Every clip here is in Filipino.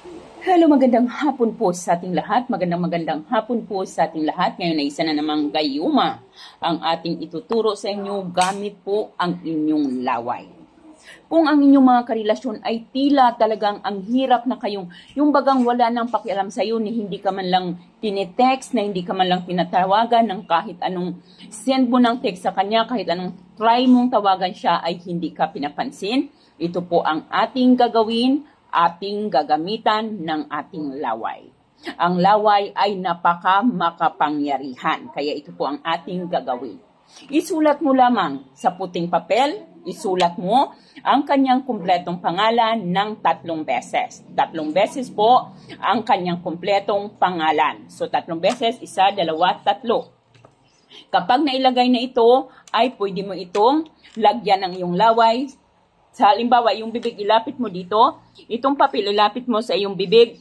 Hello, magandang hapon po sa ating lahat. Magandang hapon po sa ating lahat. Ngayon ay isa na namang gayuma ang ating ituturo sa inyo gamit po ang inyong laway. Kung ang inyong mga karelasyon ay tila talagang ang hirap na kayong, yung bagang wala nang pakialam sa iyo, ni hindi ka man lang tinetext, na hindi ka man lang tinatawagan ng kahit anong send mo ng text sa kanya, kahit anong try mong tawagan siya ay hindi ka pinapansin. Ito po ang ating gagawin, ating gagamitan ng ating laway. Ang laway ay napaka-makapangyarihan, kaya ito po ang ating gagawin. Isulat mo lamang sa puting papel, isulat mo ang kanyang kumpletong pangalan ng 3 beses. 3 beses po ang kanyang kumpletong pangalan. So 3 beses, 1, 2, 3. Kapag nailagay na ito, ay pwede mo itong lagyan ng iyong laway. Sa halimbawa, yung bibig ilapit mo dito, itong papel ilapit mo sa iyong bibig.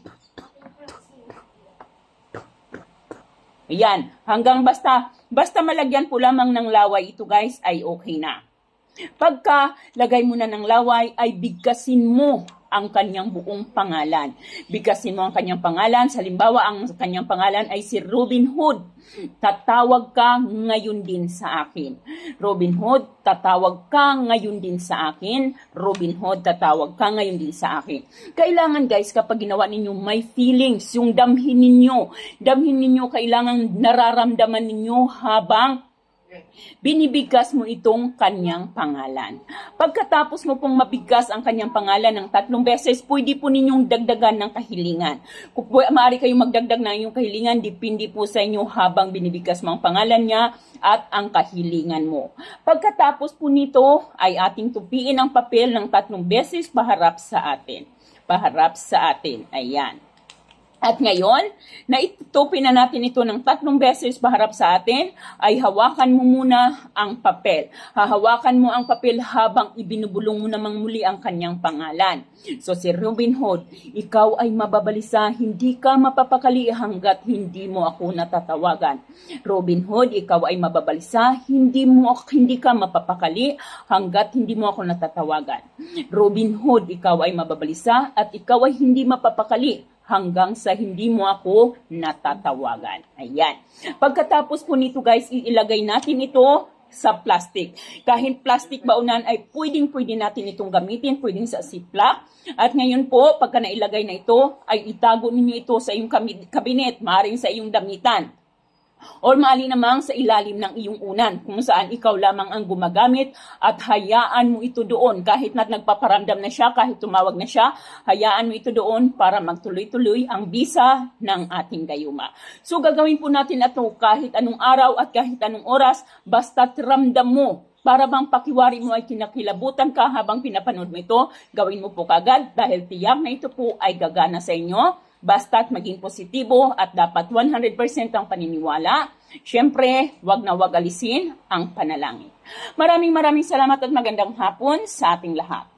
Ayan, hanggang basta malagyan po lamang ng laway ito guys, ay okay na. Pagka lagay mo na ng laway, ay bigkasin mo ang kanyang buong pangalan. Bigkasin mo ang kanyang pangalan. Sa halimbawa, ang kanyang pangalan ay si Robin Hood. Tatawag ka ngayon din sa akin. Robin Hood, tatawag ka ngayon din sa akin. Robin Hood, tatawag ka ngayon din sa akin. Kailangan guys, kapag ginawa ninyo may feelings, yung damhin ninyo, kailangan nararamdaman ninyo habang binibigkas mo itong kanyang pangalan. Pagkatapos mo pong mabigkas ang kanyang pangalan ng 3 beses, pwede po ninyong dagdagan ng kahilingan. Kung maaari kayong magdagdag ng inyong kahilingan, depende po sa inyo habang binibigkas mo ang pangalan niya at ang kahilingan mo. Pagkatapos po nito, ay ating tupiin ang papel ng 3 beses paharap sa atin. Paharap sa atin. Ayan. At ngayon, na itutupin na natin ito ng 3 beses paharap sa atin, ay hawakan mo muna ang papel. Hahawakan mo ang papel habang ibinubulong mo namang muli ang kanyang pangalan. So si Robin Hood, ikaw ay mababalisa, hindi ka mapapakali hanggat hindi mo ako natatawagan. Robin Hood, ikaw ay mababalisa, hindi ka mapapakali hanggat hindi mo ako natatawagan. Robin Hood, ikaw ay mababalisa at ikaw ay hindi mapapakali hanggang sa hindi mo ako natatawagan. Ayan. Pagkatapos po nito guys, ilagay natin ito sa plastic. Kahit plastic baunan ay pwedeng-pwede natin itong gamitin, pwedeng sa ziplock. At ngayon po, pagka nailagay na ito, ay itago ninyo ito sa iyong kabinet, maaaring sa iyong damitan. O maali namang sa ilalim ng iyong unan, kung saan ikaw lamang ang gumagamit at hayaan mo ito doon. Kahit na nagpaparamdam na siya, kahit tumawag na siya, hayaan mo ito doon para magtuloy-tuloy ang bisa ng ating gayuma. So gagawin po natin ito kahit anong araw at kahit anong oras, basta't ramdam mo. Para bang pakiwari mo ay kinakilabutan ka habang pinapanood mo ito, gawin mo po kagad dahil tiyak na ito po ay gagana sa inyo. Basta't maging positibo at dapat 100% ang paniniwala. Siyempre, wag na wag alisin ang panalangin. Maraming salamat at magandang hapon sa ating lahat.